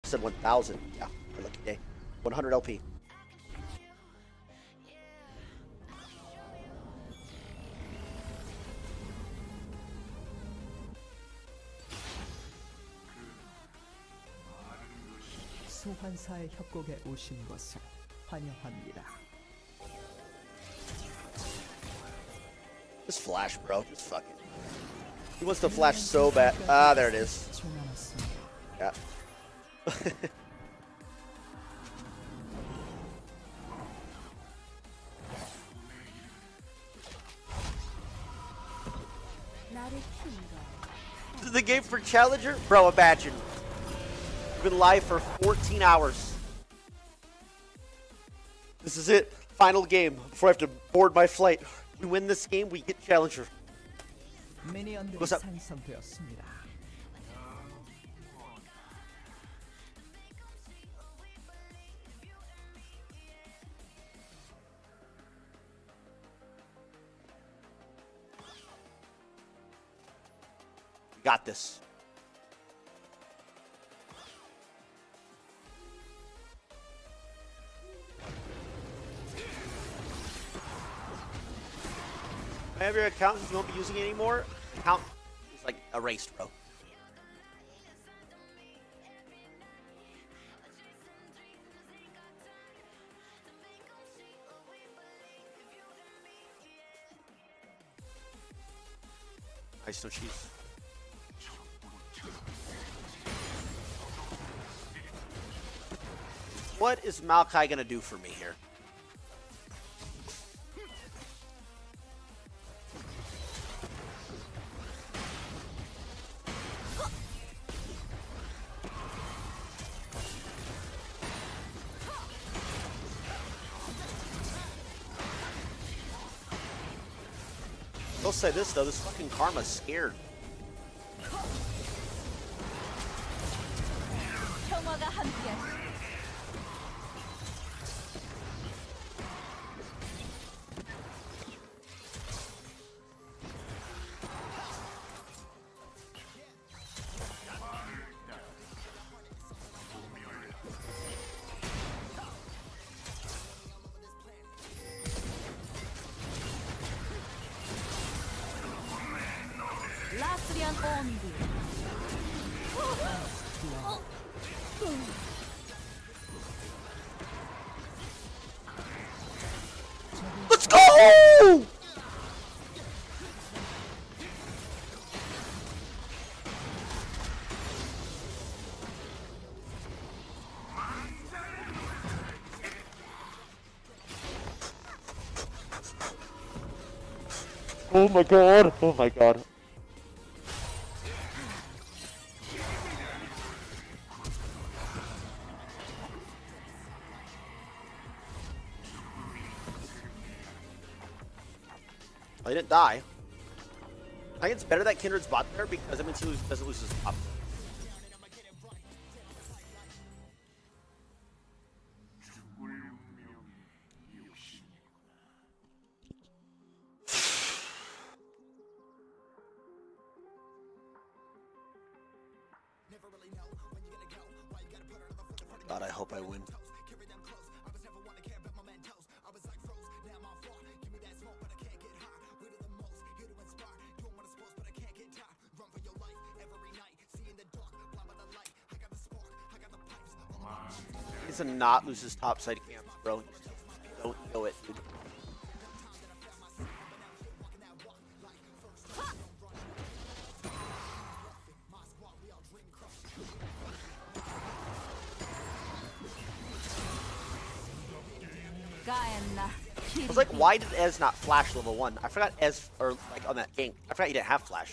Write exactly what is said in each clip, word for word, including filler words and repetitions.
said one thousand. Yeah, my lucky day. one hundred L P. 소환사의 협곡에 오신 것을 환영합니다. Just flash, bro. Just fuck it. He wants to flash so bad. Ah, there it is. Yeah. This is the game for Challenger? Bro, imagine. We've been live for fourteen hours. This is it. Final game before I have to board my flight. We win this game, we get Challenger. What's up? We got this. I have your account and you won't be using it anymore. Account is like erased, bro. Nice, no cheese. What is Maokai gonna do for me here? I'll say this though, this fucking Karma's scared. Let's go! Oh my god, oh my god. I didn't die. I think it's better that Kindred's bot there because that means he doesn't lose his top. God, I hope I win. He to not lose his top side camps, bro. Don't know it, dude. I was like, why did Ez not flash level one? I forgot Ez, or like on that gank, I forgot he didn't have flash.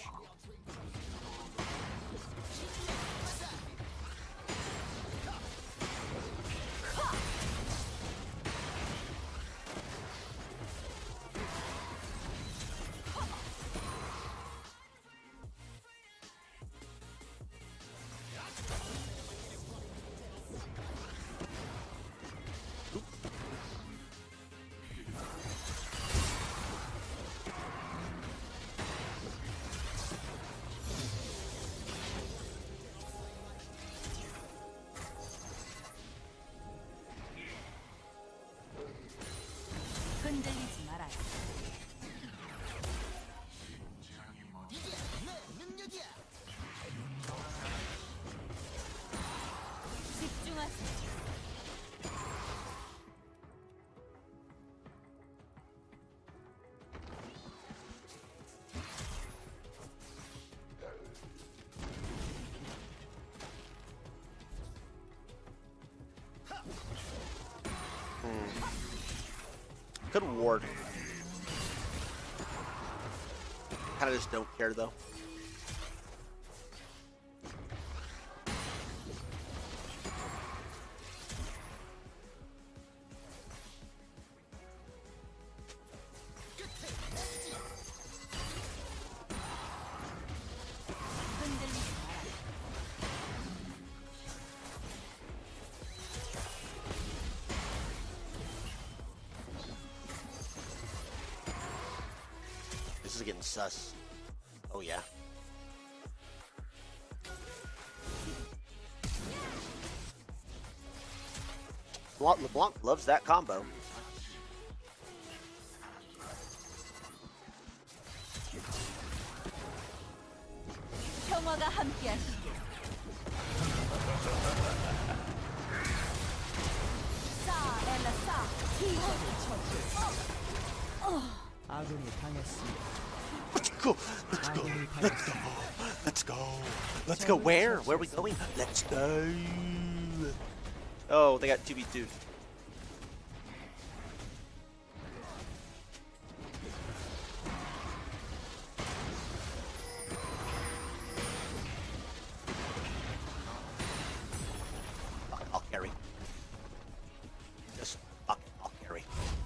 Could ward. Kind of just don't care though. This is getting sus. Oh yeah. LeBlanc loves that combo. 평화가 함께하시길. 싸, 엘라 싸. 아군이 당했습니다. Let's go. Let's go. Let's go. Let's go. Let's go. Where? Where are we going? Let's go. Oh, they got two v two. Fuck it, I'll carry. Just fuck it, I'll carry.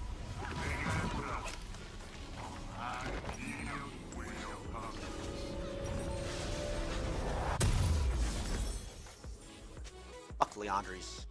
Fuck Leandries.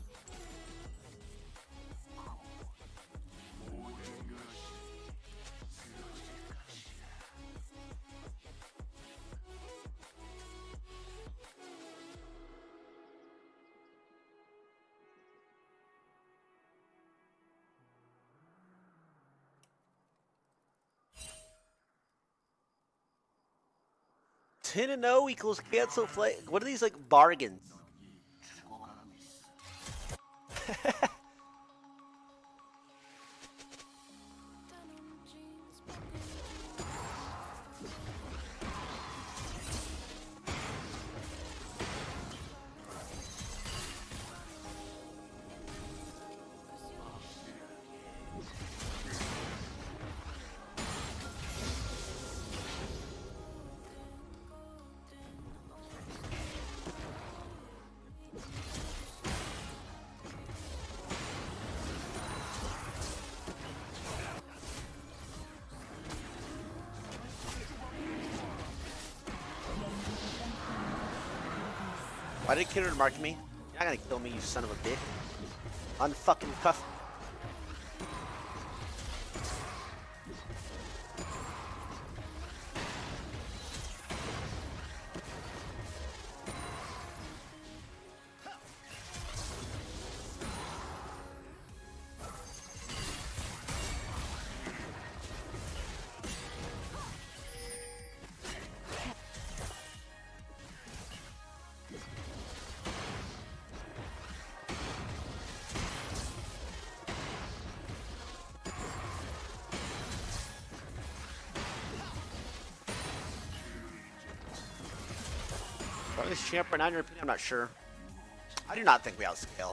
ten and oh equals cancel play. What are these like bargains? Why did Kidder mark me? You're not gonna kill me, you son of a bitch. Unfucking cuff. Are this champ right now in your opinion? I'm not sure. I do not think we outscale.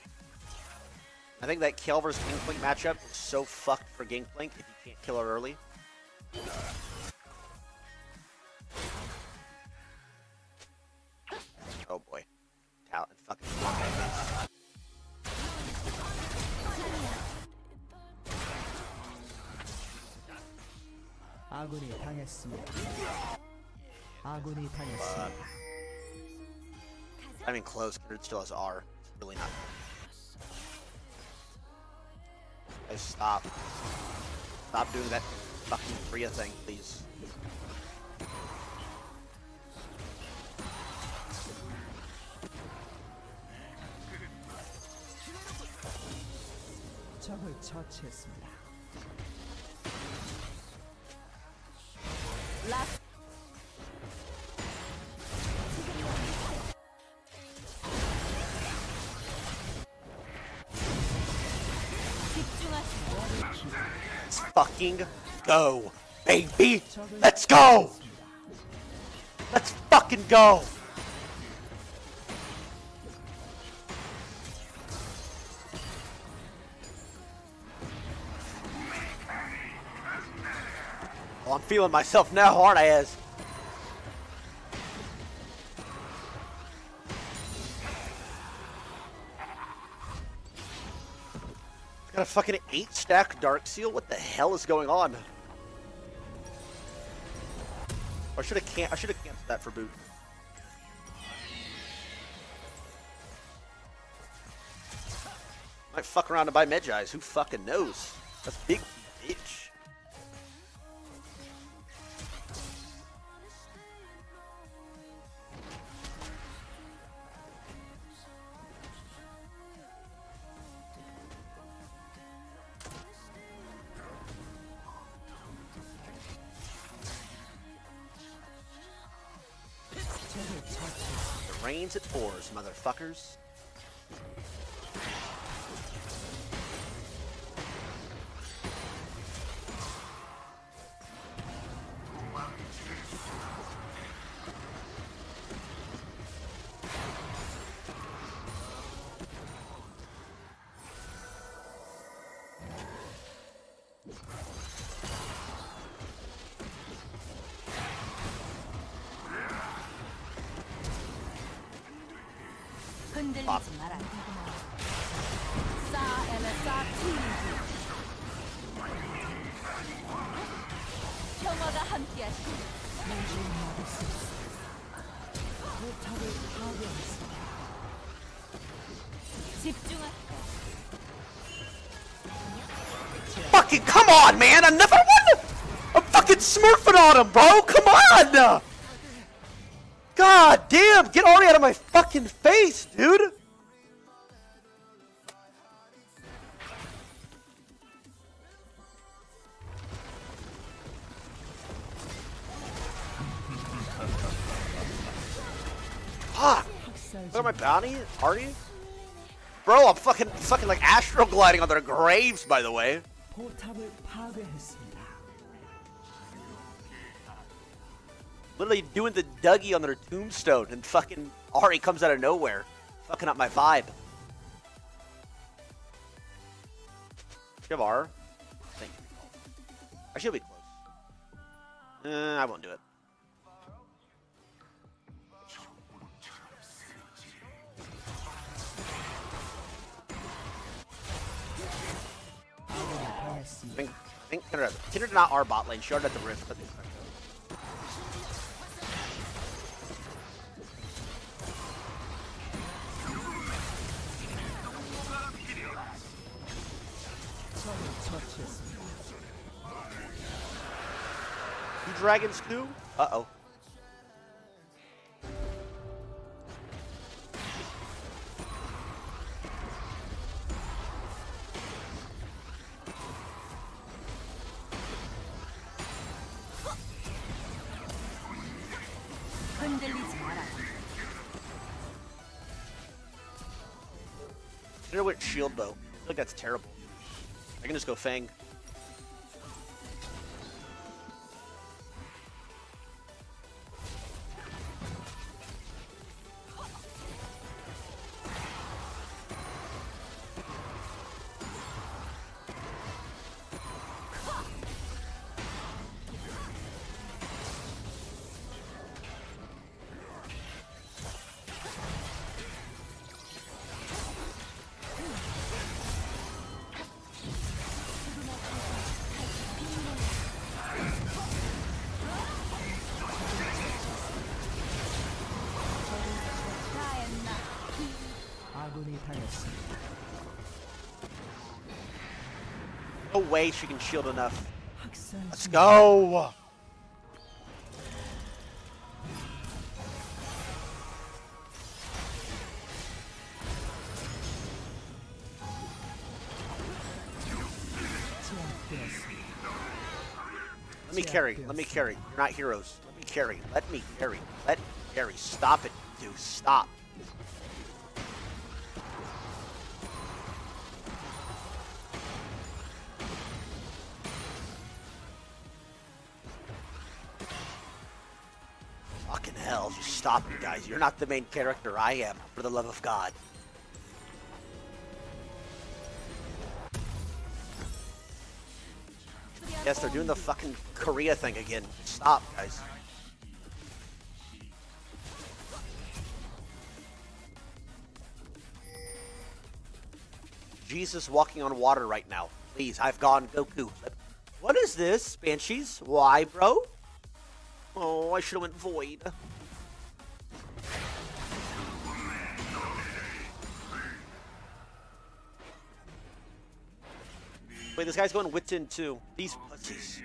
I think that Kayle versus Gangplank matchup is so fucked for Gangplank if you can't kill her early. Oh boy. Talent fucking 아군이 당했습니다. 아군이 당했습니다. I mean, close. It still has R. It's really not. Guys, stop. Stop doing that fucking Freya thing, please. 적을 처치했습니다. 라스. Let's fucking go, baby! Let's go! Let's fucking go! I'm feeling myself now, aren't I, Ez? Got a fucking eight stack Dark Seal? What the hell is going on? I should have can I should have canceled that for boot. Might fuck around and buy Medjai's. Who fucking knows? That's big, bitch. It rains, it pours, motherfuckers. 흔들리지 마라. 싸 엘레사 티리지. 평화가 함께하시길. 집중하시고. Fucking come on, man! Another one? I'm fucking smurfing on him, bro! Come on! God damn! Get Ari out of my fucking face, dude! Fuck! Look at my bounty, Artie. Bro, I'm fucking fucking like astral gliding on their graves, by the way. 포탑을 파괴했습니다. Literally doing the Dougie on their tombstone, and fucking Ari comes out of nowhere, fucking up my vibe. Do you have R? Thank you. I should be close. Uh, I won't do it. I think, I think Kindred, Kindred did not R bot lane. She already at the rift, but they Two dragons too? Uh oh. 흔들리지 마라. I went shield bow. I feel like that's terrible. I can just go Fang. 아군이 당했습니다. No way she can shield enough. 학살 Let's 중- go! 제압되었습니다. Let me carry. Let me carry. You're not heroes. Let me carry. Let me carry. Let me carry. Stop it, dude. Stop. Fucking hell. Just stop it, guys. You're not the main character. I am. For the love of God. Yes, they're doing the fucking Korea thing again. Stop, guys. Jesus walking on water right now. Please, I've gone Goku. What is this, Banshees? Why, bro? Oh, I should have went Void. Wait, this guy's going Witten too. These pussies.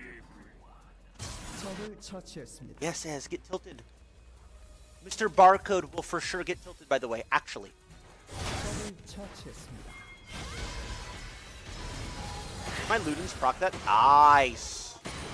적을 처치했습니다. Yes, yes, get tilted. Mister Barcode will for sure get tilted, by the way, actually. 적을 처치했습니다. My Ludens proc that? Nice.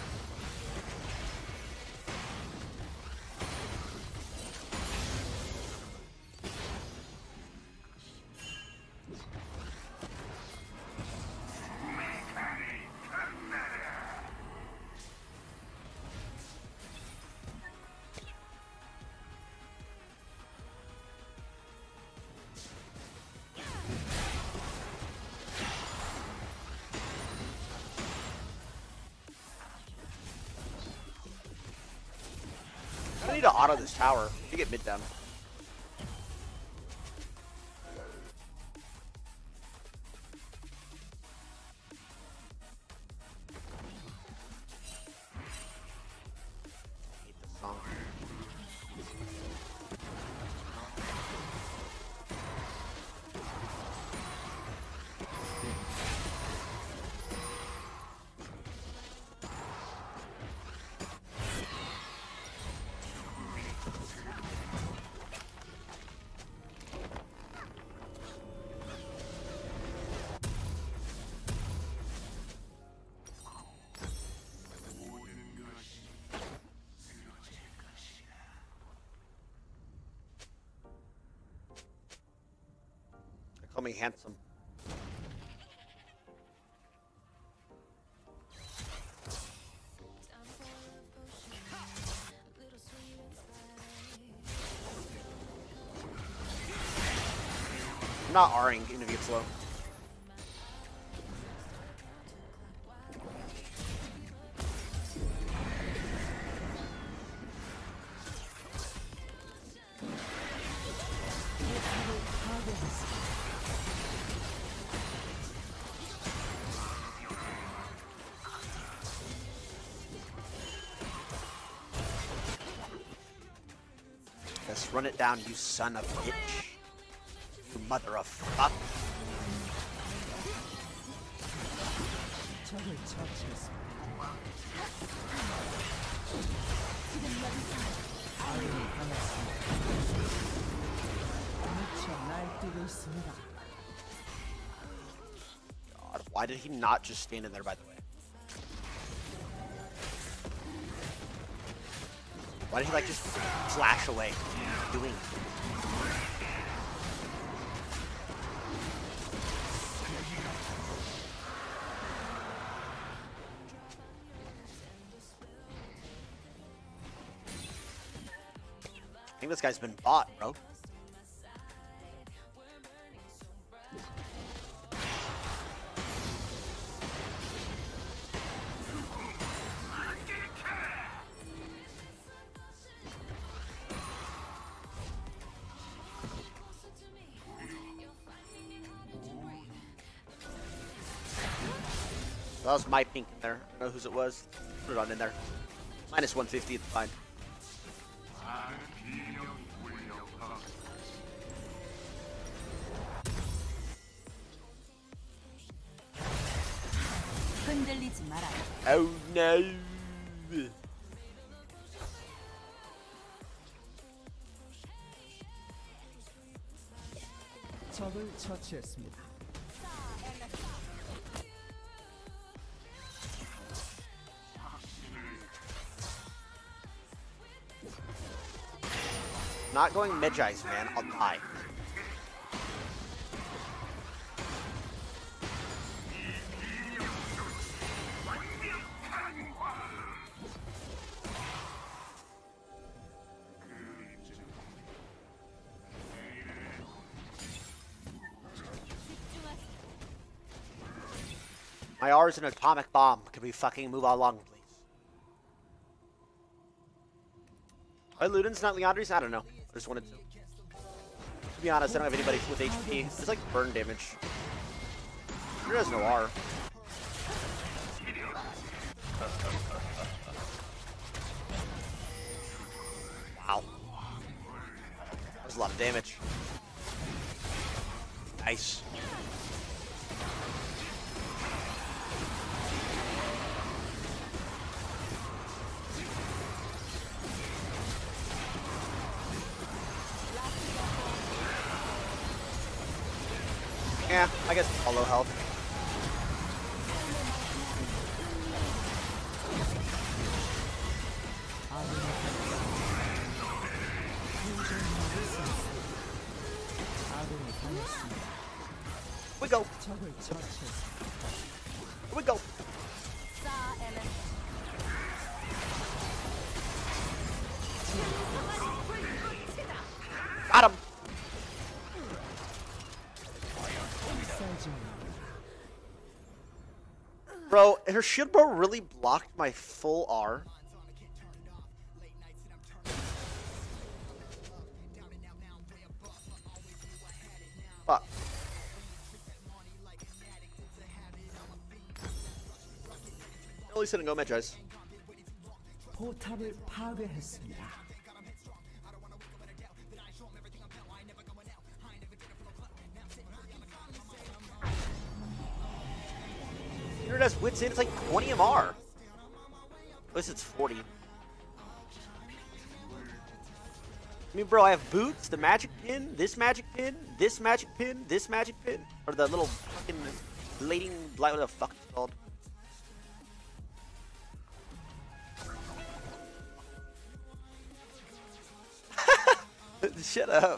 I need to auto this tower to get mid down. Hate this song. Call me handsome. I'm not R-ing even if he gets low. Let's run it down, you son of a bitch. You mother of fuck. 적을 처치했습니다. 아군이 당했습니다. 미쳐 날뛰고 있습니다. God, why did he not just stand in there, by the way? Why did he like just flash away? What are you doing? I think this guy's been bought, bro. That was my pink in there. I don't know whose it was. Put it on in there. Minus one fifty, it's fine. 흔들리지 마라. Oh no! 적을 처치했습니다. Not going Medjai's, man. I'll die. My R is an atomic bomb. Can we fucking move along, please? Why Luden's not Leandri's? I don't know. I just wanted to. To be honest, I don't have anybody with H P. It's like burn damage. There has no R. Wow. That was a lot of damage. Nice. Yeah, I guess all low health. We go. 적을 처치했습니다. Here we go. 싸 엘레 Got him. 학살 중입니다. Bro, her shield bro really blocked my full R. Fuck. At least I didn't go Magi's. 포탑을 파괴했습니다. Here it has wits in, it's like twenty M R. At least it's forty. I mean, bro, I have boots, the magic pin, this magic pin, this magic pin, this magic pin, or the little fucking blading, what the fuck it's called. Shut up.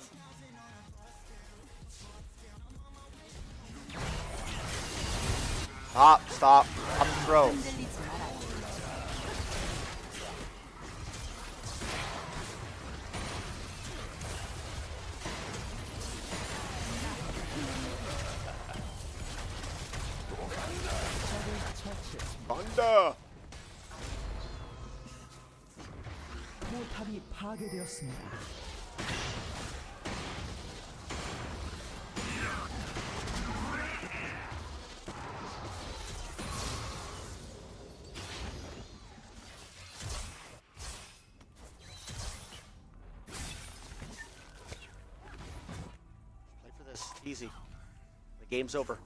Stop, stop, stop the throw. 흔들리지 마라. 처치했습니다. Thunder. 포탑이 파괴되었습니다. Play for this, easy. The game's over.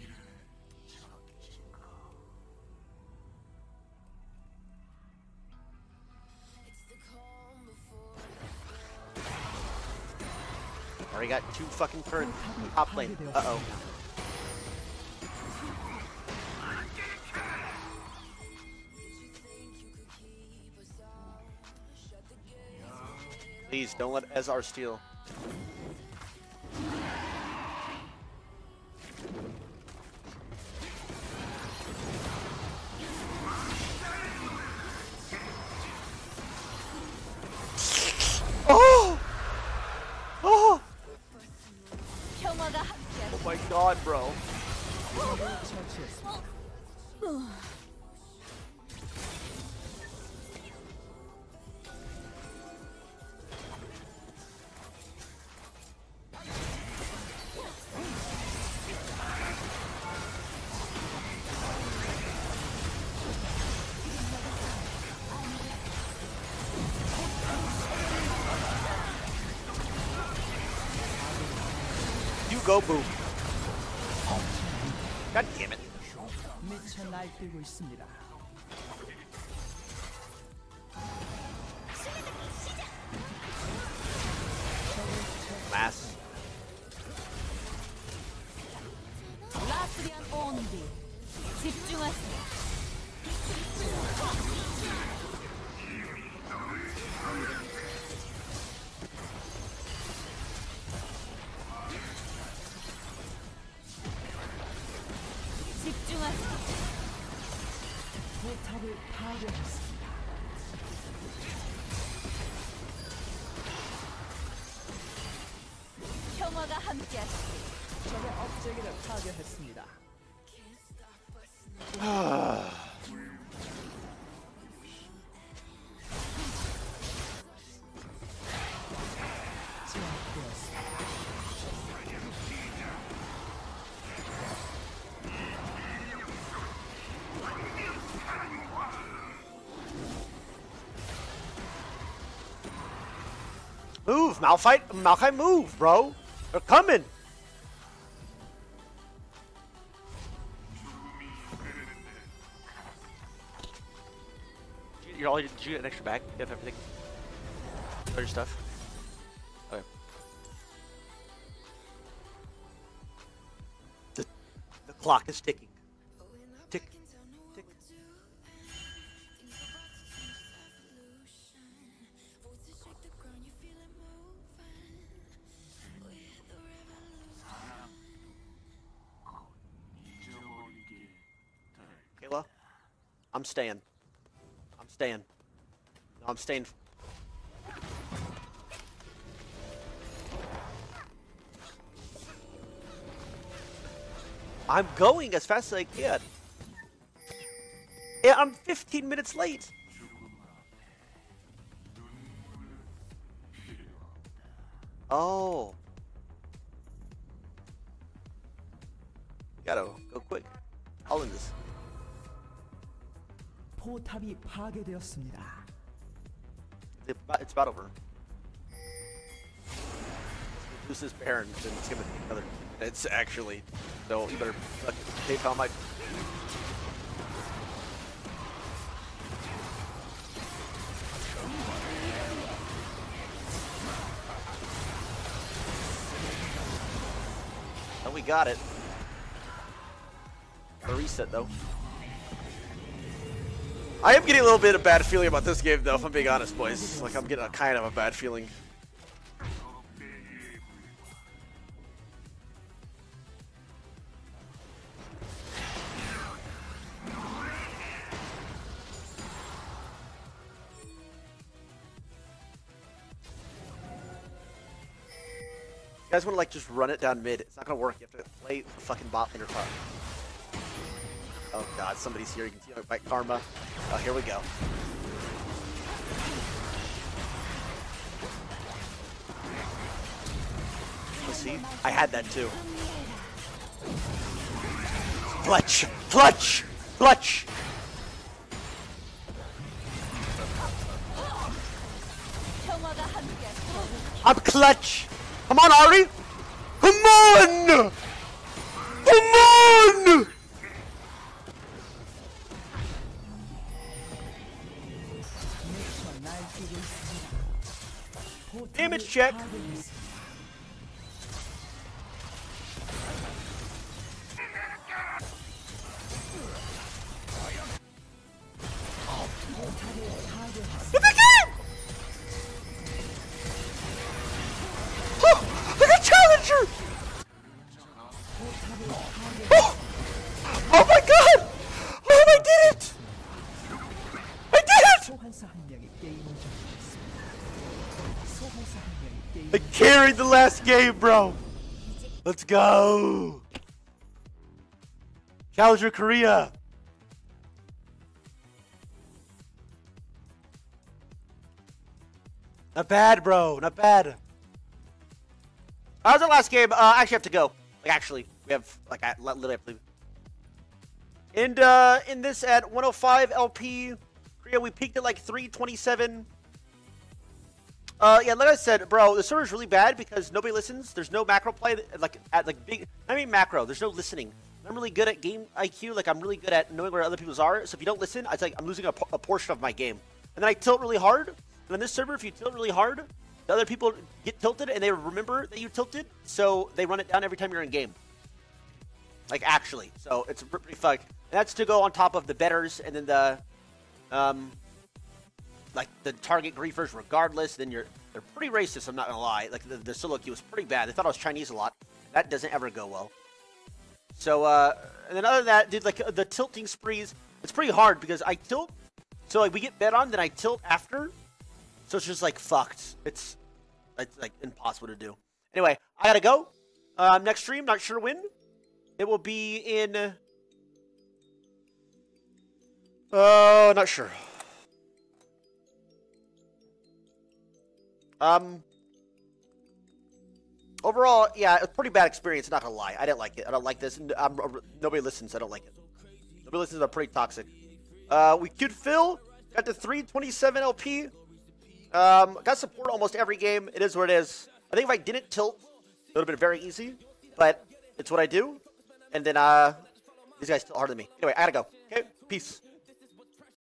Already got two fucking turrets in the top lane. Uh oh. Please don't let Ezar steal. Oh! Oh! 평화가 함께 Oh my god, bro. 처치했습니다. You go, boo. God damn it. 미쳐 날뛰고 있습니다. Mass. 라스리안 온디 집중하세요. 집중하세요. 포탑을 파괴했습니다. 평화가 함께하시길. 적의 업체계를 파괴했습니다. Move, Malphite. Malphite, move, bro. They're coming. You're all. Did you get an extra bag? You have everything. All your stuff. Okay. The the clock is ticking. Tick, tick. Kayla, I'm staying. I'm staying. No, I'm staying. I'm going as fast as I can. Yeah, I'm fifteen minutes late. Oh. Gotta go quick. All in this. 포탑이 파괴되었습니다. It's about over. Lose this Baron, then it's gonna take another. It's actually. So you better take on my. Oh, we got it. A reset though. I am getting a little bit of bad feeling about this game though, if I'm being honest, boys. Like I'm getting a kind of a bad feeling. You guys want to like just run it down mid? It's not gonna work. You have to play the fucking bot lane or top. Oh god, somebody's here. You can see my karma. Oh, here we go. Let's see. I had that too. Clutch! Clutch! Clutch! I'm clutch! Come on, Ari! Come on! Come on! Damage check! Get back in! Oh, I got Challenger! Oh, oh my god! Oh, I did it! I did it! 소환사 한 명이 게임을 종료했습니다. 소환사 한 명이 I 게임을 carried the last game, bro! Let's go! Challenger Korea! Not bad, bro. Not bad. That was our last game. Uh, I actually have to go. Like, actually, we have, like, I literally have to leave. And, uh, in this at one oh five L P, Korea, we peaked at, like, three twenty-seven. Uh, yeah, like I said, bro, the server's really bad because nobody listens. There's no macro play, like, at, like, big, I mean macro. There's no listening. I'm really good at game I Q. Like, I'm really good at knowing where other people's are. So if you don't listen, it's like I'm losing a, a portion of my game. And then I tilt really hard. And on this server, if you tilt really hard, the other people get tilted and they remember that you tilted, so they run it down every time you're in game. Like, actually. So it's pretty fucked. And that's to go on top of the betters and then the, um, like, the target griefers regardless. Then you're, they're pretty racist, I'm not gonna lie. Like, the, the solo queue was pretty bad. They thought I was Chinese a lot. That doesn't ever go well. So, uh, and then other than that, dude, like, the tilting sprees, it's pretty hard because I tilt, so, like, we get bet on, then I tilt after. So it's just like fucked. It's it's like impossible to do. Anyway, I gotta go. Um, next stream, not sure when. It will be in Oh, not sure. Um. Overall, yeah, it's a pretty bad experience. Not gonna lie, I didn't like it. I don't like this. I'm, nobody listens. I don't like it. Nobody listens. I'm pretty toxic. Uh, we queued Phil. Got to three twenty-seven L P. Um, got support almost every game. It is what it is. I think if I didn't tilt, it would have been very easy. But it's what I do. And then uh, these guys still harder than me. Anyway, I gotta go. Okay, peace.